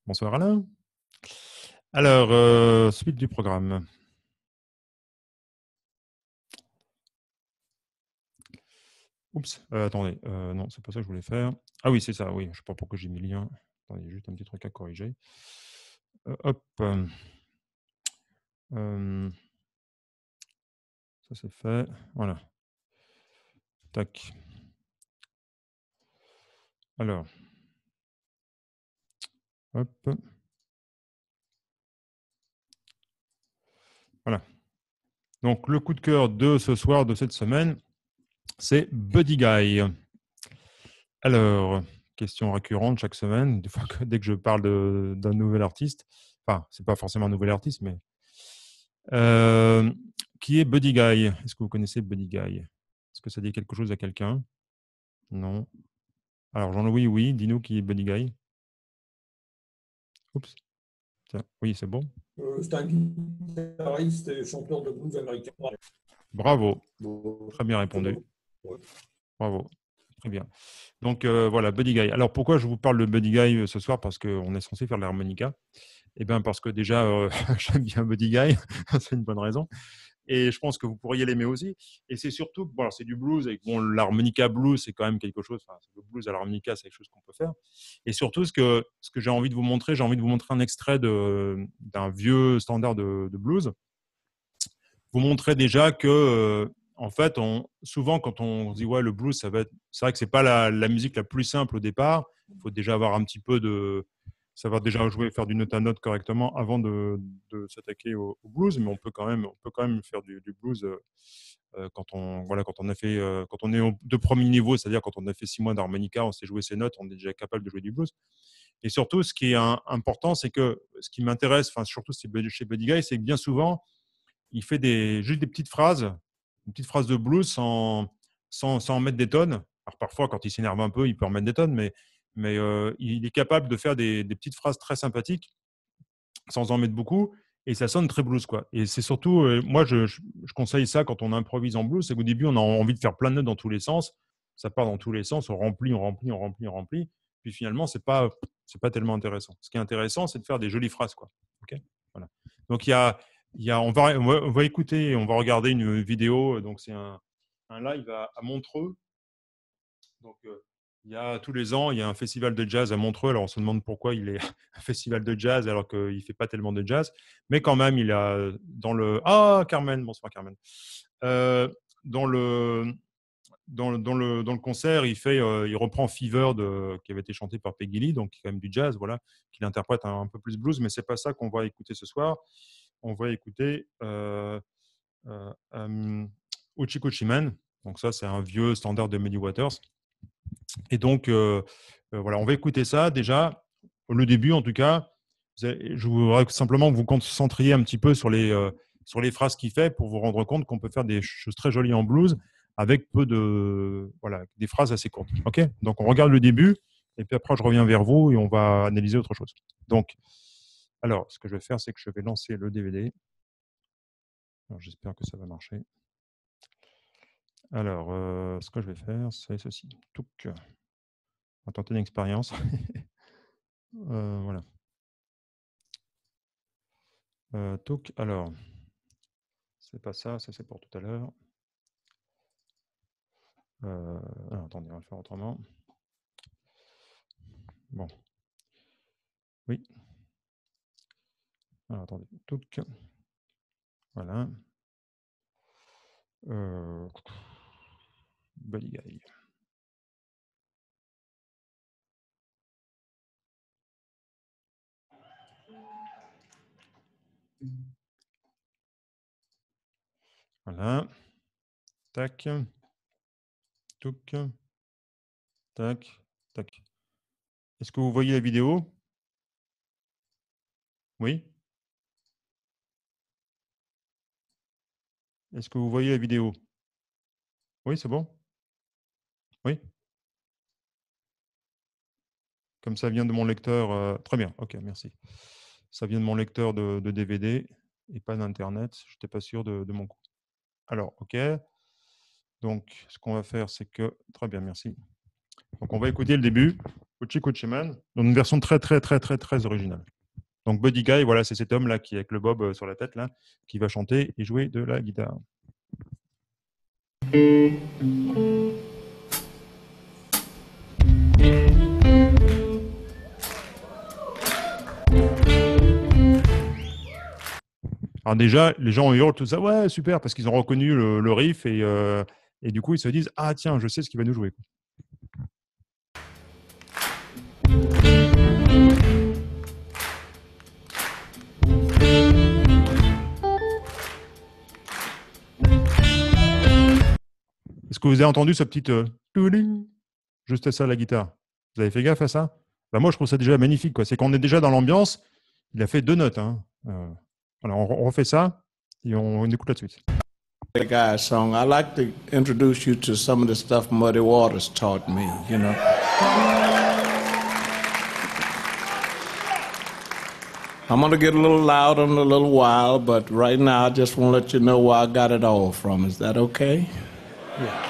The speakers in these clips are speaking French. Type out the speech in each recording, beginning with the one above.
Bonsoir Alain. Alors, suite du programme. Oups, attendez, non, c'est pas ça que je voulais faire. Ah oui, c'est ça, oui, je ne sais pas pourquoi j'ai mis le lien. Attendez, juste un petit truc à corriger. Hop. Ça c'est fait. Voilà. Tac. Alors. Hop. Voilà. Donc, le coup de cœur de ce soir, de cette semaine, c'est Buddy Guy. Alors, question récurrente chaque semaine, dès que je parle d'un nouvel artiste. Enfin, c'est pas forcément un nouvel artiste, mais Euh, qui est Buddy Guy? Est-ce que vous connaissez Buddy Guy? Est-ce que ça dit quelque chose à quelqu'un? Non. Alors, Jean-Louis, oui. Dis-nous qui est Buddy Guy. Oups. Tiens. Oui, c'est bon. C'est un guitariste et chanteur de blues américain. Bravo. Bon, Très bien c'est répondu. bon. Ouais. Bravo. Très bien. Donc, voilà, Buddy Guy. Alors, pourquoi je vous parle de Buddy Guy ce soir? Parce qu'on est censé faire de l'harmonica. Eh bien, parce que déjà, j'aime bien Buddy Guy. C'est une bonne raison. Et je pense que vous pourriez l'aimer aussi. Et c'est surtout, bon, c'est du blues, et bon, l'harmonica blues, c'est quand même quelque chose, enfin, le blues à l'harmonica, c'est quelque chose qu'on peut faire. Et surtout, ce que j'ai envie de vous montrer, j'ai envie de vous montrer un extrait d'un vieux standard de blues. Vous montrer déjà que, en fait, souvent, quand on se dit, ouais, le blues, c'est vrai que c'est pas la musique la plus simple au départ. Il faut déjà avoir un petit peu savoir déjà jouer, faire du note à note correctement avant de s'attaquer au blues, mais on peut quand même faire du blues quand on est de premier niveau, c'est-à-dire quand on a fait 6 mois d'harmonica, on sait jouer ses notes, on est déjà capable de jouer du blues. Et surtout, ce qui est important, c'est que ce qui m'intéresse, enfin surtout chez Buddy Guy, c'est que bien souvent, il fait juste des petites phrases, une petite phrase de blues sans en mettre des tonnes. Alors parfois, quand il s'énerve un peu, il peut en mettre des tonnes, mais il est capable de faire des petites phrases très sympathiques sans en mettre beaucoup, et ça sonne très blues, quoi. Et c'est surtout, moi, je conseille ça quand on improvise en blues, c'est qu'au début, on a envie de faire plein de notes dans tous les sens, ça part dans tous les sens, on remplit, on remplit, on remplit, on remplit, puis finalement, c'est pas tellement intéressant. Ce qui est intéressant, c'est de faire des jolies phrases, quoi. Ok, voilà. Donc on va écouter, on va regarder une vidéo. Donc c'est un live à Montreux. Donc, il y a tous les ans, il y a un festival de jazz à Montreux. Alors, on se demande pourquoi il est un festival de jazz alors qu'il ne fait pas tellement de jazz. Mais quand même, il a dans le... Ah, Carmen, bonsoir Carmen. Euh, dans le, dans le concert, il reprend Fever qui avait été chanté par Peggy Lee, donc quand même du jazz, voilà, qu'il interprète un peu plus blues, mais c'est pas ça qu'on va écouter ce soir. On va écouter Uchikochi Man. Donc ça, c'est un vieux standard de Muddy Waters. Et donc, voilà, on va écouter ça déjà. Le début, en tout cas, je voudrais simplement que vous concentriez un petit peu sur les phrases qu'il fait pour vous rendre compte qu'on peut faire des choses très jolies en blues avec voilà, des phrases assez courtes. Ok. Donc, on regarde le début et puis après, je reviens vers vous et on va analyser autre chose. Donc, alors, ce que je vais faire, c'est que je vais lancer le DVD. J'espère que ça va marcher. Alors, ce que je vais faire, c'est ceci. Touc. On va tenter une expérience. Voilà. Alors, c'est pas ça, ça c'est pour tout à l'heure. Alors, attendez, on va le faire autrement. Bon. Oui. Alors, attendez. Touc. Voilà. Buddy Guy. Voilà. Tac. Touc. Tac. Tac. Est-ce que vous voyez la vidéo? Oui. Est-ce que vous voyez la vidéo? Oui, c'est bon? Oui. Comme ça vient de mon lecteur. Très bien. Ok, merci. Ça vient de mon lecteur de DVD et pas d'Internet. Je n'étais pas sûr de mon coup. Alors, ok. Donc, ce qu'on va faire, c'est que... Très bien, merci. Donc, on va écouter le début. Hoochie Coochie Man, dans une version très, très, très, très, très originale. Donc Buddy Guy, voilà, c'est cet homme-là qui, avec le bob sur la tête, là, qui va chanter et jouer de la guitare. Alors déjà, les gens hurlent tout ça, ouais, super, parce qu'ils ont reconnu le riff et du coup, ils se disent, ah tiens, je sais ce qu'il va nous jouer. Est-ce que vous avez entendu ce petit juste ça, la guitare? Vous avez fait gaffe à ça? Ben moi, je trouve ça déjà magnifique, quoi. C'est qu'on est déjà dans l'ambiance. Il a fait 2 notes. Hein. Alors, on refait ça et on écoute la suite. The Guy song. I like to introduce you to some of the stuff Muddy Waters taught me, you know. I'm going to get a little loud in a little while, but right now I just want to let you know where I got it all from. Is that okay? Yeah.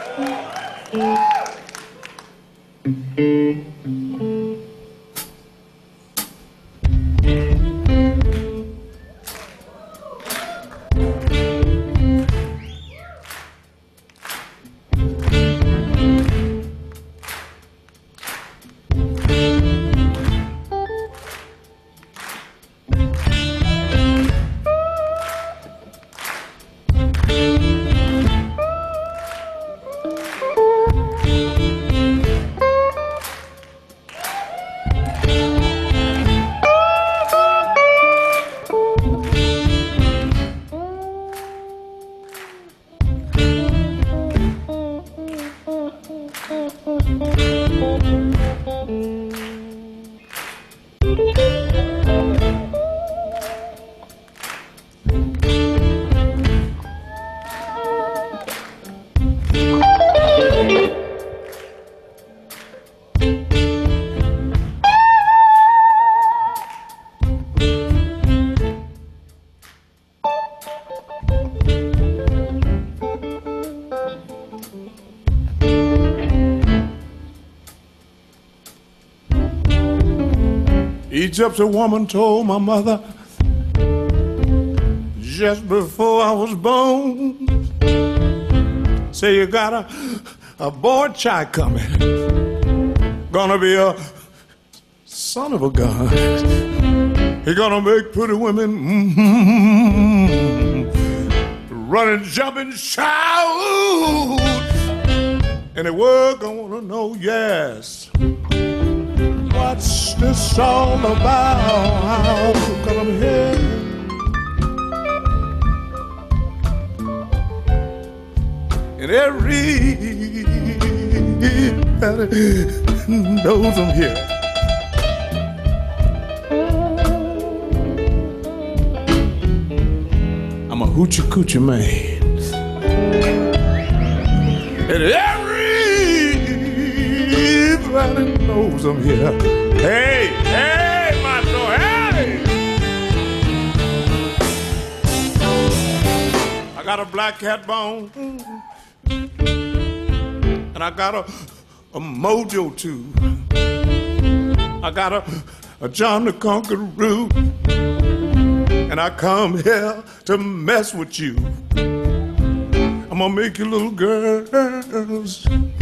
Egyptian woman told my mother just before I was born, say you got a boy child coming, gonna be a son of a gun. He gonna make pretty women run and jump and shout, and the world gonna know, yes, what's this all about? 'Cause I'm here. And everybody knows I'm here. I'm a hoochie coochie man. And everybody knows I'm here. Hey, hey, macho, hey! I got a black cat bone, and I got a mojo too. I got a John the Conqueror, and I come here to mess with you. I'm gonna make you little girls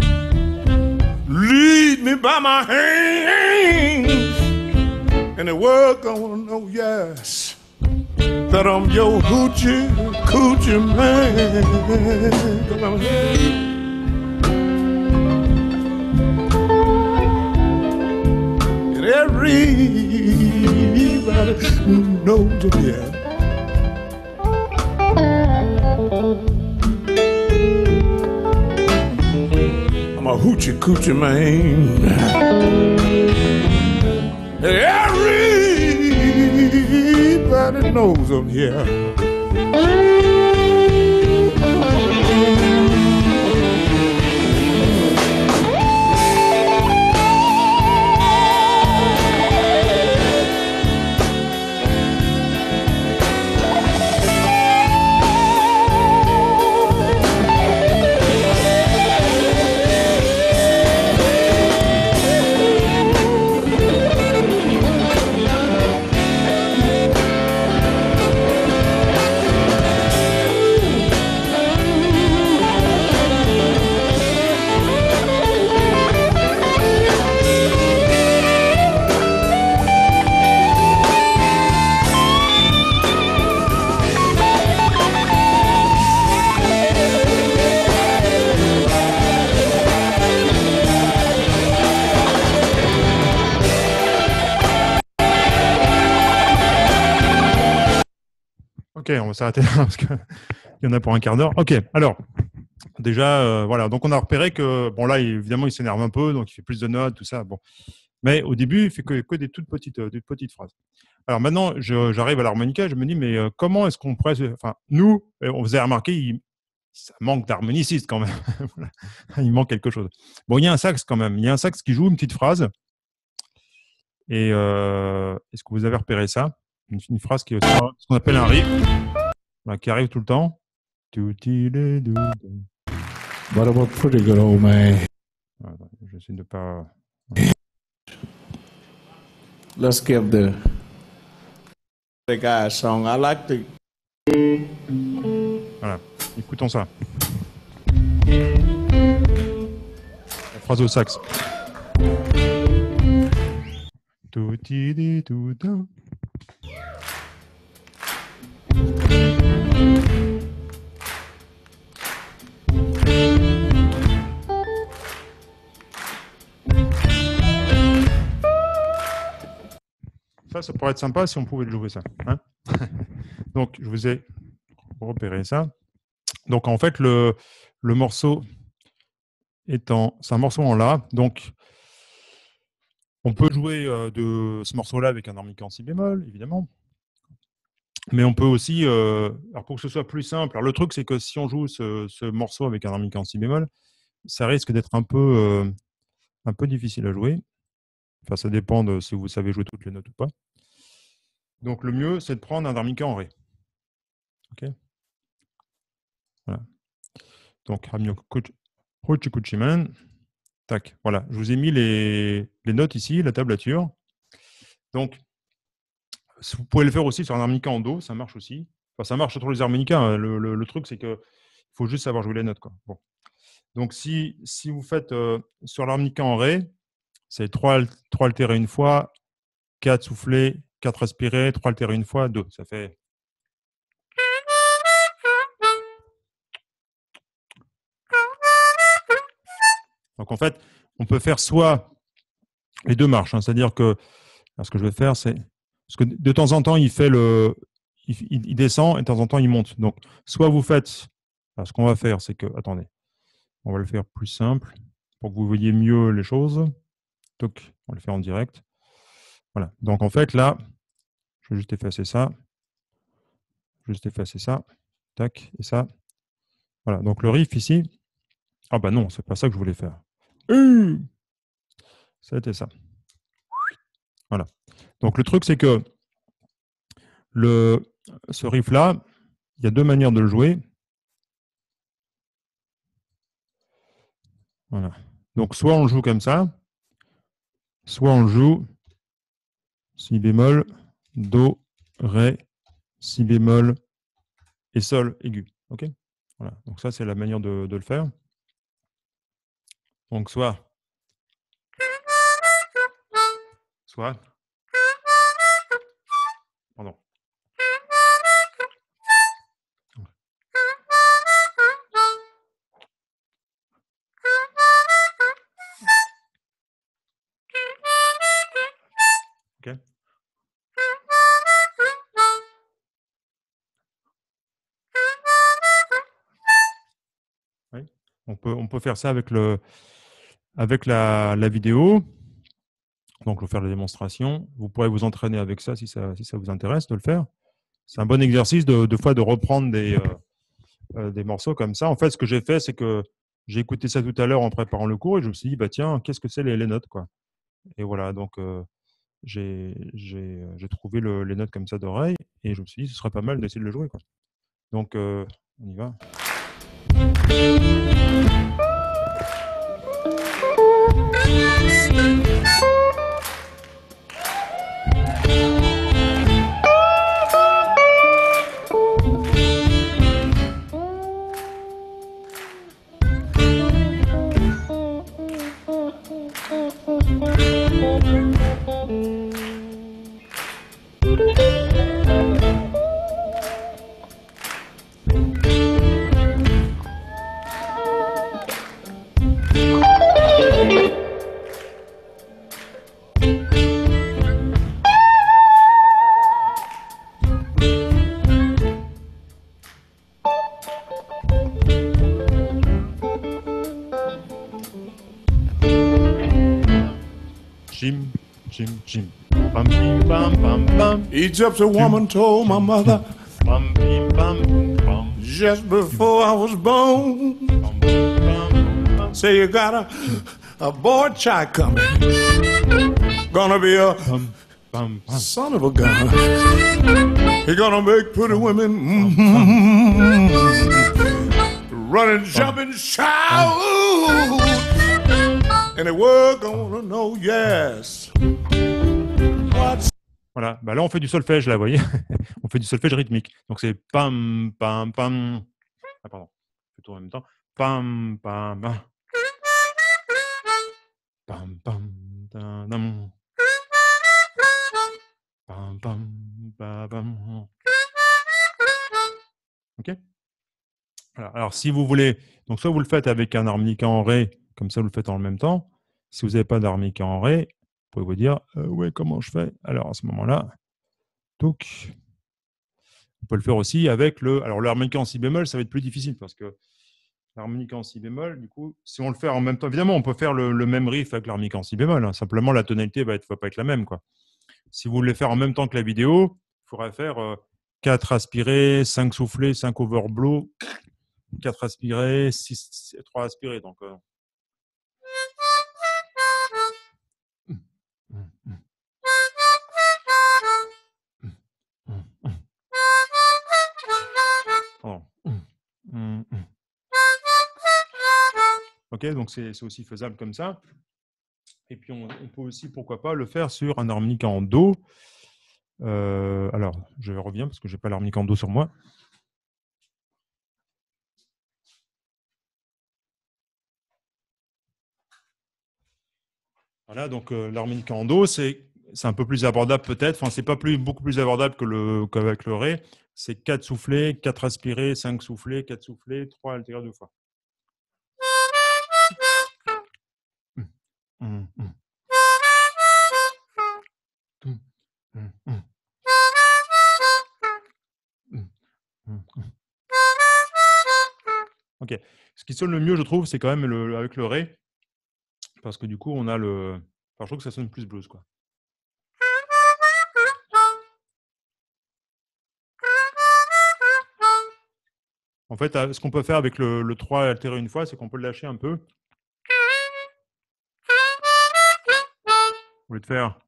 lead me by my hand, and the world gonna know, yes, that I'm your hoochie coochie man. 'Cause I'm here. And everybody knows I'm here. I'm a hoochie coochie man. Everybody knows I'm here. Ok, on va s'arrêter là parce qu'il y en a pour un quart d'heure. Ok, alors, déjà, voilà. Donc, on a repéré que, bon, là, évidemment, il s'énerve un peu, donc il fait plus de notes, tout ça. Bon. Mais au début, il fait que des toutes petites phrases. Alors maintenant, j'arrive à l'harmonica, je me dis, mais comment est-ce qu'on pourrait. Enfin, nous, on faisait remarquer, ça manque d'harmoniciste quand même. Voilà. Il manque quelque chose. Bon, il y a un sax quand même. Il y a un sax qui joue une petite phrase. Et est-ce que vous avez repéré ça? Une phrase qui est ce qu'on appelle un riff, voilà, qui arrive tout le temps. What about pretty good old man? Voilà, j'essaie de pas. Let's give the guy a song. I like to. Voilà, écoutons ça. La phrase au sax. Ça pourrait être sympa si on pouvait le jouer ça. Hein. Donc, je vous ai repéré ça. Donc, en fait, le morceau c'est un morceau en La. Donc, on peut jouer de ce morceau-là avec un harmonica en si bémol, évidemment. Mais on peut aussi, alors pour que ce soit plus simple, alors le truc, c'est que si on joue ce morceau avec un harmonica en si bémol, ça risque d'être un peu difficile à jouer. Enfin, ça dépend de si vous savez jouer toutes les notes ou pas. Donc, le mieux, c'est de prendre un harmonica en Ré. OK. Voilà. Donc, tac, voilà. Je vous ai mis les notes ici, la tablature. Donc, vous pouvez le faire aussi sur un harmonica en Do, ça marche aussi. Enfin, ça marche sur tous les harmonicas. Hein. Le truc, c'est qu'il faut juste savoir jouer les notes, quoi. Bon. Donc, si vous faites sur l'harmonica en Ré, c'est 3 altérés une fois, 4 soufflés, 4 respirés, 3 altérés une fois, 2. Ça fait. Donc, en fait, on peut faire soit les deux marches. Hein, c'est-à-dire que ce que je vais faire, c'est. Parce que de temps en temps, il descend et de temps en temps, il monte. Donc, soit vous faites. Alors, ce qu'on va faire, c'est que. Attendez. On va le faire plus simple pour que vous voyez mieux les choses. Donc, on va le faire en direct. Voilà. Donc, en fait, là, je vais juste effacer ça. Tac. Et ça. Voilà. Donc, le riff ici. Ah, bah non, c'est pas ça que je voulais faire. Ça a été ça. Voilà. Donc, le truc, c'est que ce riff-là, il y a deux manières de le jouer. Voilà. Donc, soit on le joue comme ça, soit on le joue si bémol, do, ré, si bémol et sol aigu. OK ? Voilà. Donc, ça, c'est la manière de le faire. Donc, soit. Pardon. OK. Oui. On peut faire ça avec la vidéo. Donc, je vais faire la démonstration. Vous pourrez vous entraîner avec ça si ça vous intéresse de le faire. C'est un bon exercice de fois de reprendre des morceaux comme ça. En fait, ce que j'ai fait, c'est que j'ai écouté ça tout à l'heure en préparant le cours et je me suis dit, bah tiens, qu'est-ce que c'est les notes, quoi. Et voilà, donc j'ai trouvé les notes comme ça d'oreille et je me suis dit, ce serait pas mal d'essayer de le jouer, quoi. Donc, on y va. bam, bam. Egypt's a woman told my mother Bam, bim, bam, bam, just before I was born. bam, bam, bam, Say you got a boy child coming. Gonna be a bam, bam, bam. son of a gun. He gonna make pretty women run and jump and shout. And the world gonna know, yes. What's Voilà, bah là on fait du solfège, là, vous voyez. On fait du solfège rythmique. Donc c'est pam, pam, pam. Ah, pardon, je fais tout en même temps. Pam, pam, pam. Pam, pam, da, dam. Pam, pam, ba, bam. Ok. Voilà. Alors si vous voulez, donc soit vous le faites avec un harmonica en ré, comme ça vous le faites en même temps. Si vous n'avez pas d'harmonica en ré, vous pouvez vous dire, ouais, comment je fais? Alors à ce moment-là, touc. On peut le faire aussi avec le. Alors, l'harmonica en si bémol, ça va être plus difficile parce que l'harmonica en si bémol, du coup, si on le fait en même temps, évidemment, on peut faire le même riff avec l'harmonica en si bémol. Hein. Simplement, la tonalité va pas être la même, quoi. Si vous voulez faire en même temps que la vidéo, il faudrait faire 4 aspirés, 5 soufflés, 5 overblow, 4 aspirés, 3 aspirés. Donc, Ok, donc c'est aussi faisable comme ça. Et puis on peut aussi, pourquoi pas, le faire sur un harmonica en Do. Alors, je reviens parce que je n'ai pas l'harmonica en Do sur moi. Voilà, donc l'harmonica en Do, c'est un peu plus abordable peut-être. Enfin, c'est pas beaucoup plus abordable qu'avec le Ré. C'est 4 soufflés, 4 aspirés, 5 soufflés, 4 soufflés, 3 altérés 2 fois. Ok. Ce qui sonne le mieux, je trouve, c'est quand même avec le Ré. Parce que du coup, on a le. Enfin, je trouve que ça sonne plus blues, quoi. En fait, ce qu'on peut faire avec le 3 altéré une fois, c'est qu'on peut le lâcher un peu. Au lieu de faire.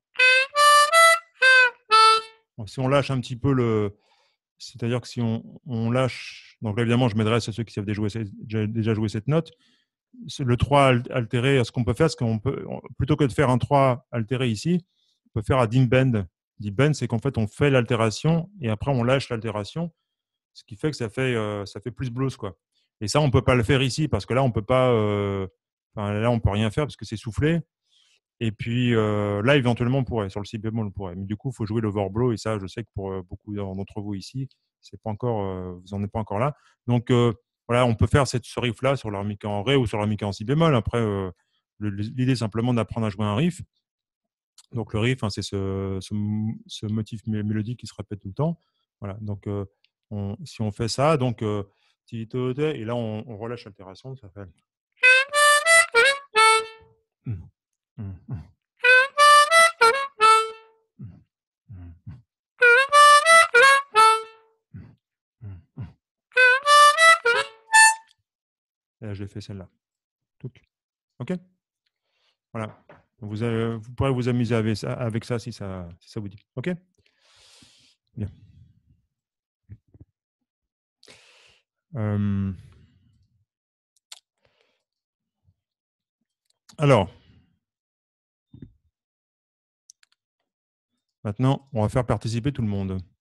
Si on lâche un petit peu le. C'est-à-dire que si on lâche. Donc là, évidemment, je m'adresse à ceux qui savent déjà jouer cette note. Le 3 altéré, ce qu'on peut faire, c'est qu'on peut, plutôt que de faire un 3 altéré ici, on peut faire un dim bend. Dim bend, c'est qu'en fait, on fait l'altération et après, on lâche l'altération, ce qui fait que ça fait plus blues, quoi. Et ça, on ne peut pas le faire ici parce que là, on peut pas. Là, on peut rien faire parce que c'est soufflé. Et puis là, éventuellement, on pourrait. Sur le si bémol, on pourrait. Mais du coup, il faut jouer l'overblow. Et ça, je sais que pour beaucoup d'entre vous ici, c'est pas encore, vous n'en êtes pas encore là. Donc, voilà, on peut faire ce riff-là sur l'harmonica en ré ou sur l'harmonica en si bémol. Après, l'idée, simplement d'apprendre à jouer un riff. Donc, le riff, hein, c'est ce motif mélodique qui se répète tout le temps. Voilà. Donc, si on fait ça, donc, et là, on relâche l'altération, ça fait. Et là, j'ai fait celle-là. OK. Voilà. Vous pourrez vous amuser avec ça si ça vous dit. OK. Bien. Alors, maintenant, on va faire participer tout le monde.